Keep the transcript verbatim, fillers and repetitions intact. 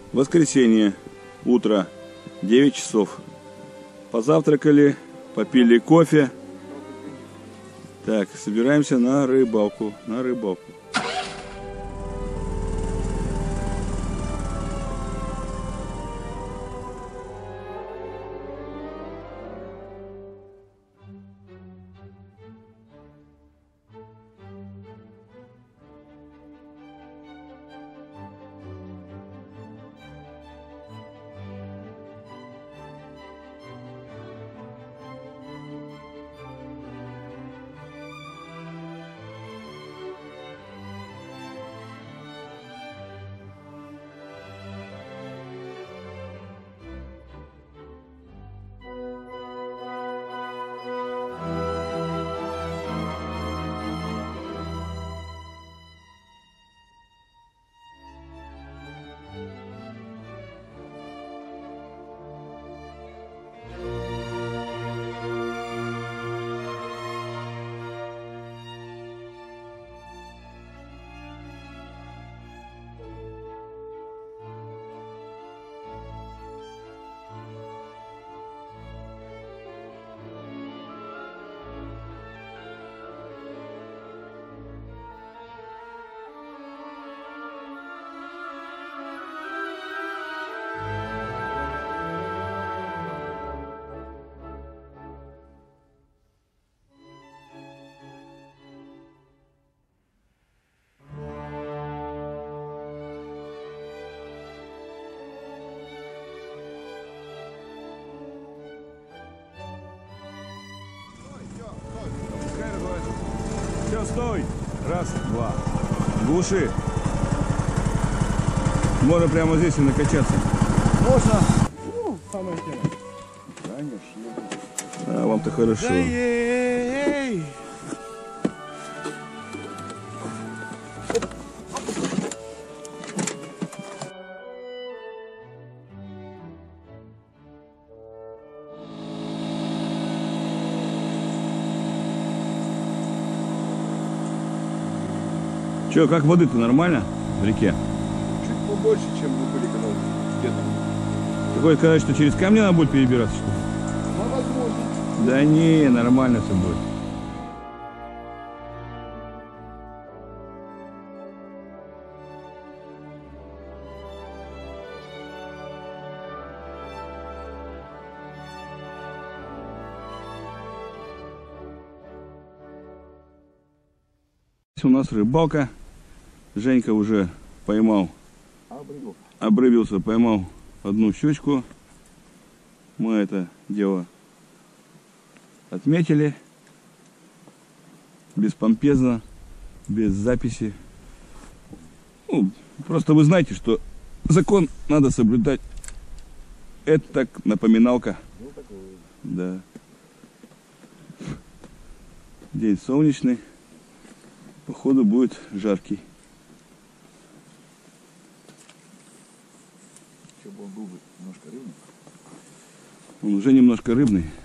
Воскресенье, утро, девять часов. Позавтракали, попили кофе. Так, собираемся на рыбалку, на рыбалку. Все, стой! Раз, два. Глуши. Можно прямо здесь и накачаться. Можно? Ну, самое дело. Конечно. А, вам-то хорошо. Да ей! Че, как воды-то нормально в реке? Чуть побольше, чем мы были когда где-то. Ты хочешь сказать, что через камни надо будет перебираться, что ли? Ну, возможно. Да не, нормально все будет. У нас рыбалка. Женька уже поймал, Обрывился. обрыбился, поймал одну щучку. Мы это дело отметили. Без помпеза, без записи. Ну, просто вы знаете, что закон надо соблюдать. Это так напоминалка. Ну, такой. Да. День солнечный. Походу будет жаркий. Чтобы он был бы немножко рыбный. Он уже немножко рыбный.